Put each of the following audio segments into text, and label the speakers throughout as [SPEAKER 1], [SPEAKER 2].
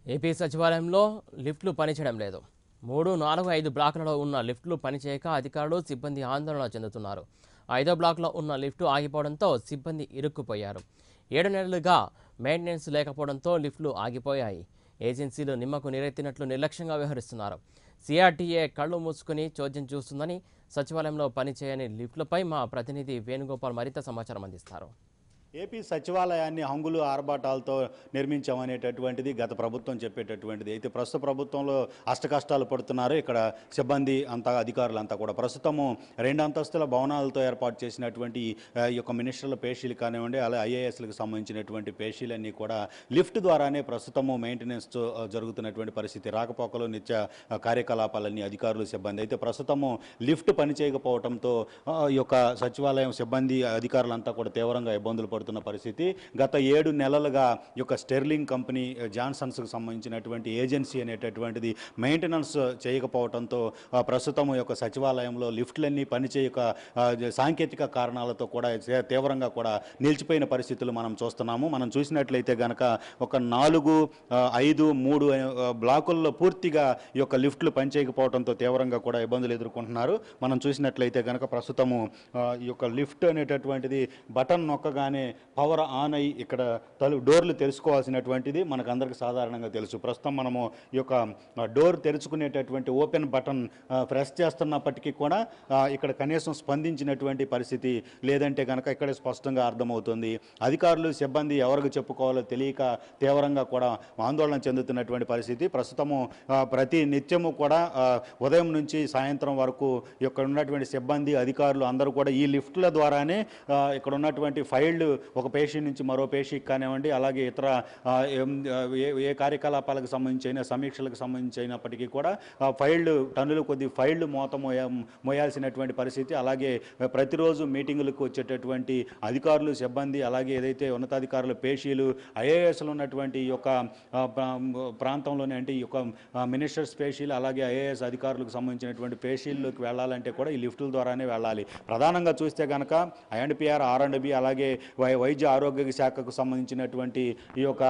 [SPEAKER 1] AP సచివాలయంలో లిఫ్ట్లు పనిచేయడం లేదు. 3, 4, 5 బ్లాకులలో ఉన్న లిఫ్ట్లు పనిచేయక అధికారులు, సిబ్బంది ఆందోళన చెందుతున్నారు. 5వ బ్లాక్లో ఉన్న లిఫ్టు ఆగిపోవడంతో సిబ్బంది ఇరుక్కుపోయారు. 7 నెలలుగా మెయింటెనెన్స్ లేకపోవడంతో లిఫ్ట్లు ఆగిపోయాయి. ఏజెన్సీలు నిమ్మకు నీరెత్తినట్లు నిర్లక్ష్యంగా వ్యవహరిస్తున్నారు. సిఆర్టీఏ కళ్ళు మూసుకుని చోద్యం చూస్తుందని సచివాలయంలో పనిచేయని లిఫ్ట్లపై మా ప్రతినిధి వేణుగోపాల్ మరింత సమాచారం అందిస్తారు.
[SPEAKER 2] ఏపీ సచివాలయాన్ని హంగులు ఆర్భాటాలతో నిర్మించామనేటటువంటిది గత ప్రభుత్వం చెప్పేటటువంటిది. అయితే ప్రస్తుత ప్రభుత్వంలో అష్టకష్టాలు పడుతున్నారు ఇక్కడ సిబ్బంది అంతా, అధికారులంతా కూడా. ప్రస్తుతము 2 అంతస్తుల భవనాలతో ఏర్పాటు చేసినటువంటి ఈ యొక్క మినిస్టర్ల పేషీలు కానివ్వండి, అలా ఐఏఎస్లకు సంబంధించినటువంటి పేషీలన్నీ కూడా లిఫ్ట్ ద్వారానే ప్రస్తుతము మెయింటెనెన్స్ జరుగుతున్నటువంటి పరిస్థితి. రాకపోకలు, నిత్య కార్యకలాపాలన్నీ అధికారులు, సిబ్బంది. అయితే ప్రస్తుతము లిఫ్ట్ పనిచేయకపోవడంతో ఈ యొక్క సచివాలయం సిబ్బంది, అధికారులంతా కూడా తీవ్రంగా ఇబ్బందులు పడుతున్న పరిస్థితి. గత 7 నెలలుగా ఈ యొక్క స్టెర్లింగ్ కంపెనీ, జాన్సన్స్కి సంబంధించినటువంటి ఏజెన్సీ అనేటటువంటిది మెయింటెనెన్స్ చేయకపోవడంతో ప్రస్తుతం ఈ యొక్క సచివాలయంలో లిఫ్ట్లన్నీ పనిచేయక సాంకేతిక కారణాలతో కూడా తీవ్రంగా కూడా నిలిచిపోయిన పరిస్థితులు మనం చూస్తున్నాము. మనం చూసినట్లయితే కనుక ఒక 4, 5, 3 బ్లాకుల్లో పూర్తిగా ఈ యొక్క లిఫ్ట్లు పనిచేయకపోవడంతో తీవ్రంగా కూడా ఇబ్బందులు ఎదుర్కొంటున్నారు. మనం చూసినట్లయితే కనుక ప్రస్తుతము ఈ యొక్క లిఫ్ట్ అనేటటువంటిది బటన్ నొక్కగానే పవర్ ఆన్ అయ్యి ఇక్కడ డోర్లు తెరుచుకోవాల్సినటువంటిది మనకు అందరికీ సాధారణంగా తెలుసు. ప్రస్తుతం మనము ఈ యొక్క డోర్ తెరుచుకునేటటువంటి ఓపెన్ బటన్ ప్రెస్ చేస్తున్నప్పటికీ కూడా ఇక్కడ కనీసం స్పందించినటువంటి పరిస్థితి లేదంటే కనుక ఇక్కడ స్పష్టంగా అర్థమవుతుంది. అధికారులు, సిబ్బంది ఎవరికి చెప్పుకోవాలో తెలియక తీవ్రంగా కూడా ఆందోళన చెందుతున్నటువంటి పరిస్థితి. ప్రస్తుతము ప్రతి నిత్యము కూడా ఉదయం నుంచి సాయంత్రం వరకు ఇక్కడ ఉన్నటువంటి సిబ్బంది, అధికారులు అందరూ కూడా ఈ లిఫ్ట్ల ద్వారానే ఇక్కడ ఉన్నటువంటి ఫైళ్ళు ఒక పేషెంట్ నుంచి మరో పేషెంట్కి కానివ్వండి, అలాగే ఇతర ఏ కార్యకలాపాలకు సంబంధించిన సమీక్షలకు సంబంధించి అయినప్పటికీ కూడా ఫైళ్ళు, టన్నులు కొద్ది ఫైళ్ళు మోయాల్సినటువంటి పరిస్థితి. అలాగే ప్రతిరోజు మీటింగులకు వచ్చేటటువంటి అధికారులు, సిబ్బంది, అలాగే ఏదైతే ఉన్నతాధికారులు, పేషీలు, ఐఏఎస్లు ఉన్నటువంటి ఈ యొక్క ప్రాంతంలోనే, అంటే ఈ యొక్క మినిస్టర్స్ పేషీలు, అలాగే ఐఏఎస్ అధికారులకు సంబంధించినటువంటి పేషీల్లోకి వెళ్ళాలంటే కూడా ఈ లిఫ్టుల ద్వారానే వెళ్ళాలి. ప్రధానంగా చూస్తే కనుక ఐఎండ్పిఆర్, ఆర్ఎండ్బి, అలాగే వైద్య ఆరోగ్య శాఖకు సంబంధించినటువంటి ఈ యొక్క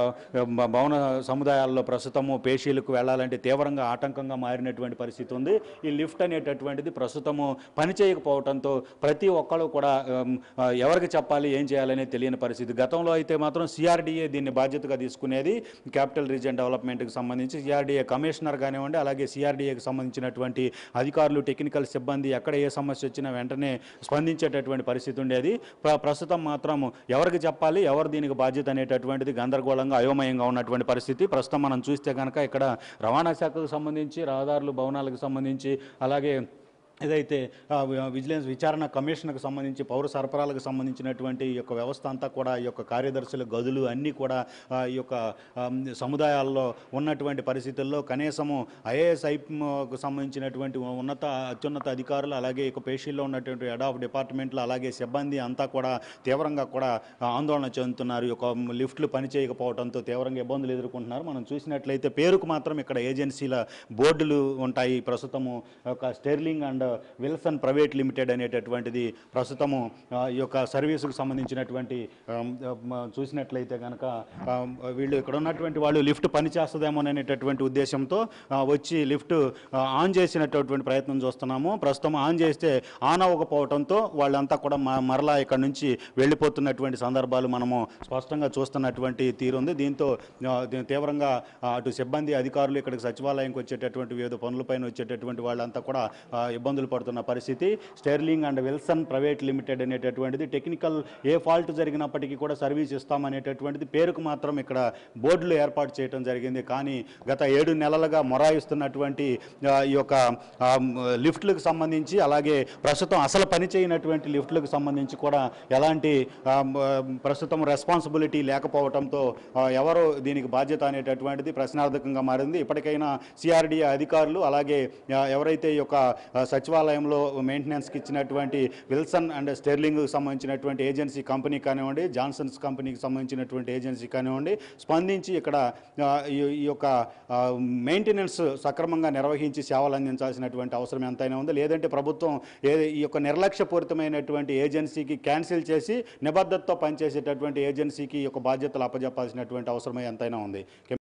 [SPEAKER 2] భవన సముదాయాల్లో ప్రస్తుతము పేషీలకు వెళ్ళాలంటే తీవ్రంగా ఆటంకంగా మారినటువంటి పరిస్థితి ఉంది. ఈ లిఫ్ట్ అనేటటువంటిది ప్రస్తుతము పనిచేయకపోవడంతో ప్రతి ఒక్కరు కూడా ఎవరికి చెప్పాలి, ఏం చేయాలనే తెలియని పరిస్థితి. గతంలో అయితే మాత్రం సిఆర్డీఏ దీన్ని బాధ్యతగా తీసుకునేది. క్యాపిటల్ రీజియన్ డెవలప్మెంట్కి సంబంధించి సిఆర్డీఏ కమిషనర్ కానివ్వండి, అలాగే సిఆర్డీఏకి సంబంధించినటువంటి అధికారులు, టెక్నికల్ సిబ్బంది ఎక్కడ ఏ సమస్య వచ్చినా వెంటనే స్పందించేటటువంటి పరిస్థితి ఉండేది. ప్రస్తుతం మాత్రం ఎవరికి చెప్పాలి, ఎవరు దీనికి బాధ్యత అనేటటువంటిది గందరగోళంగా, అయోమయంగా ఉన్నటువంటి పరిస్థితి. ప్రస్తుతం మనం చూస్తే కనుక ఇక్కడ రవాణా శాఖకు సంబంధించి, రహదారులు, భవనాలకు సంబంధించి, అలాగే ఏదైతే విజిలెన్స్ విచారణ కమిషన్కు సంబంధించి, పౌర సరఫరాలకు సంబంధించినటువంటి ఈ యొక్క వ్యవస్థ అంతా కూడా, ఈ యొక్క కార్యదర్శుల గదులు అన్నీ కూడా ఈ యొక్క సముదాయాల్లో ఉన్నటువంటి పరిస్థితుల్లో కనీసము ఐఏఎస్ ఐకు సంబంధించినటువంటి అత్యున్నత అధికారులు, అలాగే ఇక పేషీల్లో ఉన్నటువంటి హెడ్ ఆఫ్ డిపార్ట్మెంట్లు, అలాగే సిబ్బంది అంతా కూడా తీవ్రంగా కూడా ఆందోళన చెందుతున్నారు. ఈ యొక్క లిఫ్ట్లు పనిచేయకపోవడంతో తీవ్రంగా ఇబ్బందులు ఎదుర్కొంటున్నారు. మనం చూసినట్లయితే పేరుకు మాత్రం ఇక్కడ ఏజెన్సీల బోర్డులు ఉంటాయి. ప్రస్తుతము ఒక Sterling and Wilson private limited అనేటటువంటిది ప్రస్తుతము ఈ యొక్క సర్వీసుకు సంబంధించినటువంటి చూసినట్లయితే కనుక వీళ్ళు ఇక్కడ ఉన్నటువంటి వాళ్ళు లిఫ్ట్ పనిచేస్తుందేమో అనేటటువంటి ఉద్దేశంతో వచ్చి లిఫ్ట్ ఆన్ చేసినటువంటి ప్రయత్నం చూస్తున్నాము. ప్రస్తుతం ఆన్ చేస్తే ఆన్ అవ్వకపోవడంతో వాళ్ళంతా కూడా మరలా ఇక్కడ నుంచి వెళ్ళిపోతున్నటువంటి సందర్భాలు మనము స్పష్టంగా చూస్తున్నటువంటి తీరుంది. దీంతో తీవ్రంగా అటు సిబ్బంది, అధికారులు, ఇక్కడికి సచివాలయంకి వచ్చేటటువంటి వివిధ పనులపైన వచ్చేటటువంటి వాళ్ళంతా కూడా ఇబ్బందులు పడుతున్న పరిస్థితి. Sterling and Wilson private limited అనేటటువంటిది టెక్నికల్ ఏ ఫాల్ట్ జరిగినప్పటికీ కూడా సర్వీస్ ఇస్తామనేటటువంటిది పేరుకు మాత్రం ఇక్కడ బోర్డులు ఏర్పాటు చేయడం జరిగింది. కానీ గత 7 నెలలుగా మొరాయిస్తున్నటువంటి ఈ యొక్క లిఫ్ట్లకు సంబంధించి, అలాగే ప్రస్తుతం అసలు పనిచేయనటువంటి లిఫ్ట్లకు సంబంధించి కూడా ఎలాంటి ప్రస్తుతం రెస్పాన్సిబిలిటీ లేకపోవడంతో ఎవరు దీనికి బాధ్యత అనేటటువంటిది ప్రశ్నార్థకంగా మారింది. ఇప్పటికైనా సిఆర్డీఏ అధికారులు, అలాగే ఎవరైతే ఈ యొక్క సచివాలయంలో మెయింటెనెన్స్కి ఇచ్చినటువంటి విల్సన్ అండ్ స్టెర్లింగ్కి సంబంధించినటువంటి ఏజెన్సీ కంపెనీ కానివ్వండి, జాన్సన్స్ కంపెనీకి సంబంధించినటువంటి ఏజెన్సీ కానివ్వండి, స్పందించి ఇక్కడ ఈ యొక్క మెయింటెనెన్స్ సక్రమంగా నిర్వహించి సేవలు అందించాల్సినటువంటి అవసరం ఎంతైనా ఉంది. లేదంటే ప్రభుత్వం ఈ యొక్క నిర్లక్ష్యపూరితమైనటువంటి ఏజెన్సీకి క్యాన్సిల్ చేసి నిబద్ధతతో పనిచేసేటటువంటి ఏజెన్సీకి ఈ యొక్క బాధ్యతలు అప్పజెప్పాల్సినటువంటి అవసరమే ఎంతైనా ఉంది.